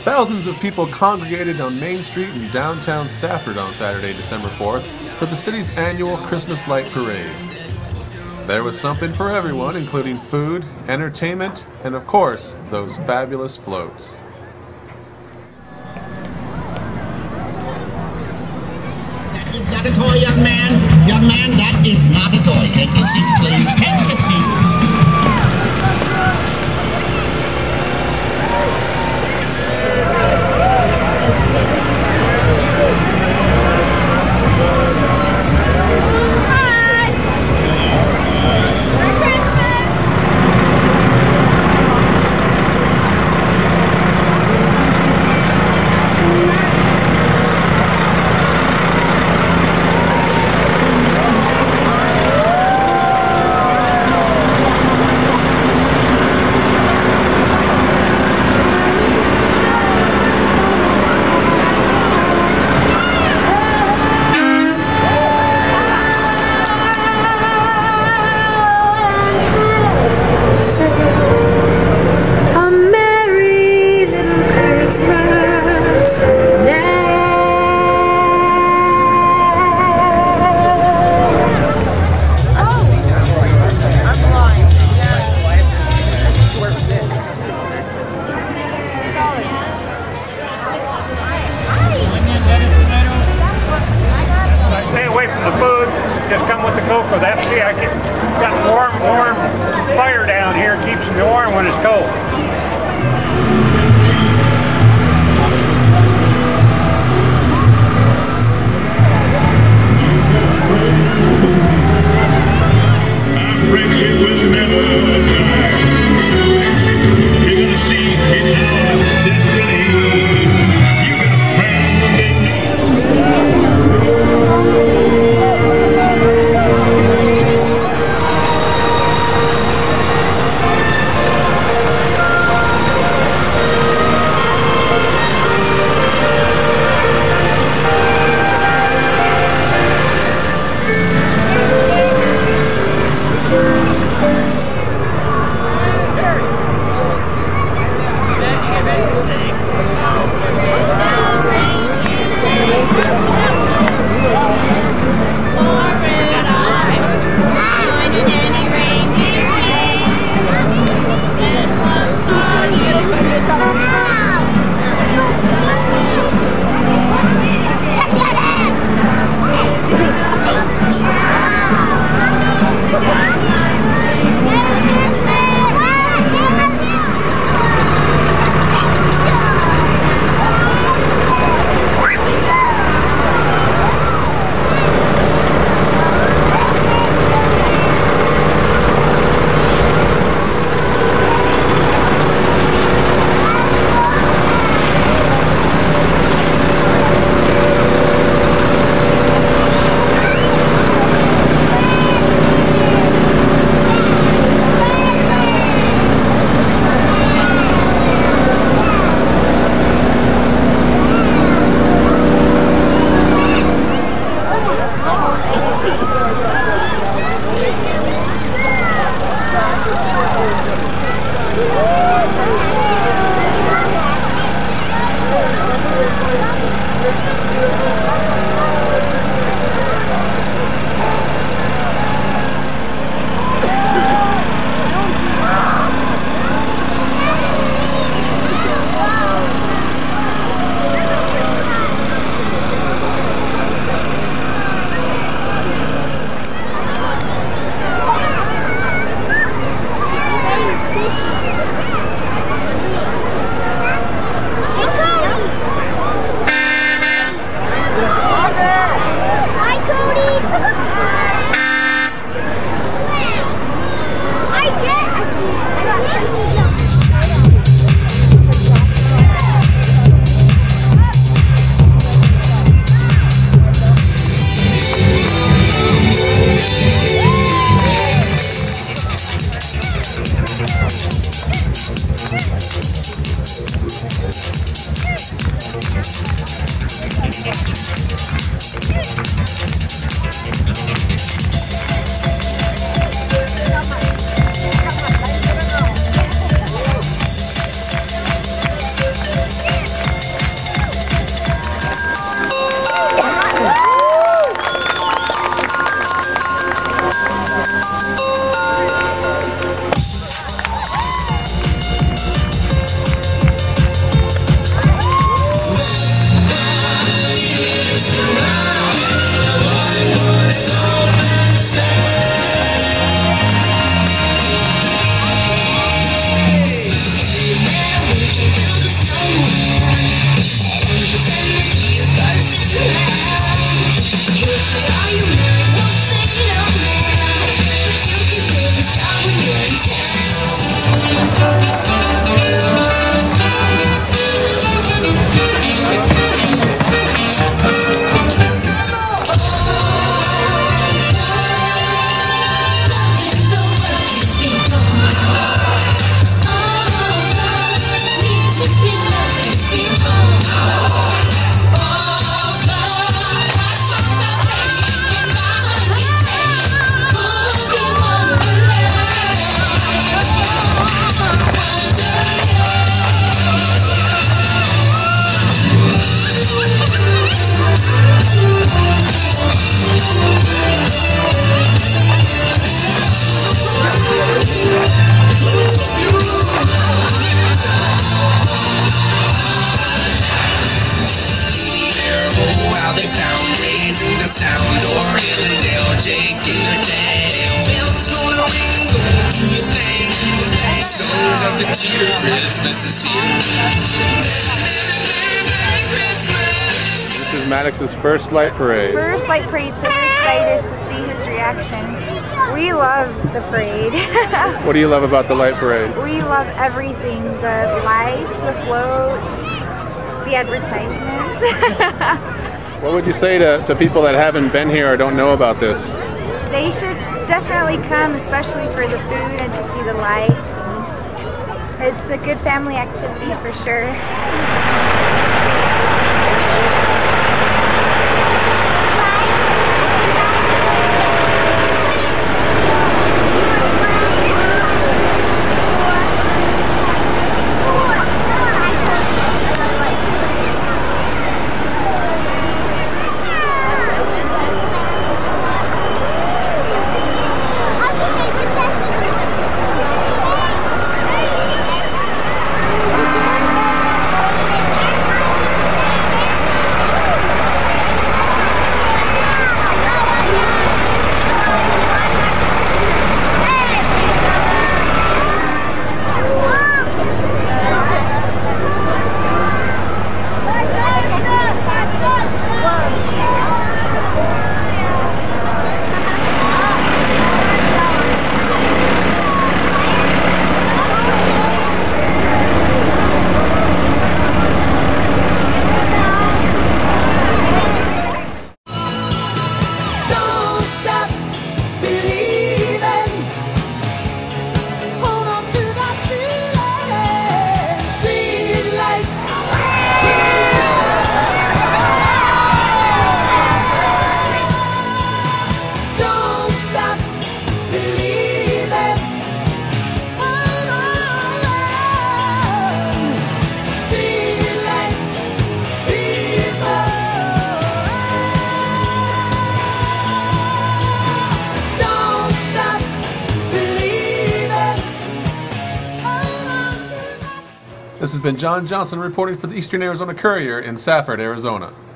Thousands of people congregated on Main Street in downtown Safford on Saturday, December 4th for the city's annual Christmas Light Parade. There was something for everyone, including food, entertainment, and of course, those fabulous floats. That is not a toy, young man. Young man, that is not a toy. Take your seats, please. Take your seats. Just come with the cocoa. That's see, I got warm fire down here. Keeps me warm when it's cold. Our friendship will never die. You're gonna see it's our destiny. You got a friend in me. shaking her down. Bells gonna ring, gonna do your thing. Songs of the cheer, Christmas is here. Merry Christmas. This is Maddox's first light parade. First light parade, so we're excited to see his reaction. We love the parade. What do you love about the light parade? We love everything. The lights, the floats, the advertisements. What would you say to people that haven't been here or don't know about this? They should definitely come, especially for the food and to see the lights. And it's a good family activity for sure. This has been John Johnson reporting for the Eastern Arizona Courier in Safford, Arizona.